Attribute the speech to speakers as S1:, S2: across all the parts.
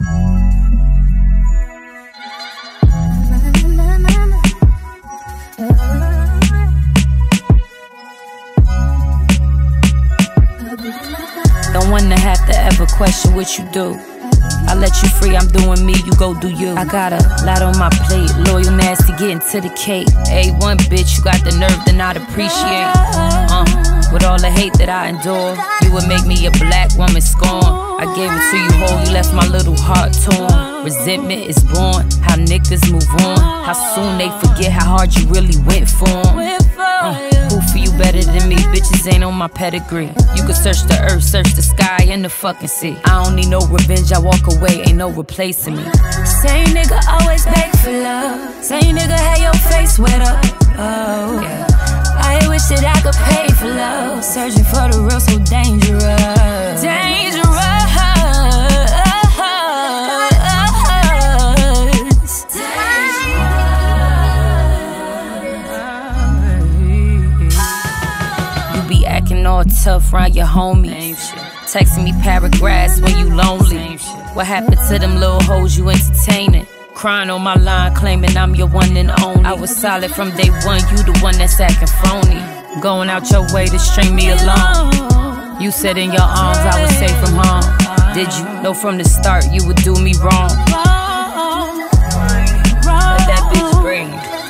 S1: Don't wanna have to ever question what you do. I let you free, I'm doing me, you go do you. I got a lot on my plate, loyal, nasty, getting to the cake. A1 bitch, you got the nerve to not appreciate. With all the hate that I endure, you would make me a black woman scorn. I gave it to you whole, you left my little heart torn. Resentment is born, how niggas move on. How soon they forget how hard you really went for 'em. Who for you better than me? Bitches ain't on my pedigree. You could search the earth, search the sky and the fucking sea. I don't need no revenge, I walk away, ain't no replacing me.
S2: Same nigga always beg for love. Same nigga had your face wet up. Oh, yeah. I wish that I could pay for love. Searching for the real, so dangerous. Dangerous.
S1: Acting all tough around your homies, texting me paragraphs when you lonely. What happened to them little hoes you entertaining? Crying on my line, claiming I'm your one and only. I was solid from day one, you the one that's acting phony. Going out your way to string me along. You said in your arms I was safe from harm. Did you know from the start you would do me wrong? Let that bitch breathe.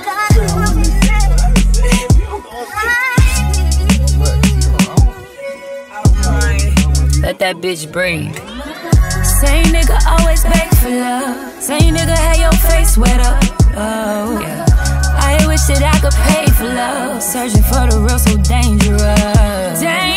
S1: Let that bitch breathe.
S2: Same nigga always beg for love. Same nigga had your face wet up. Oh, yeah. I wish that I could pay for love. Searching for the real, so dangerous.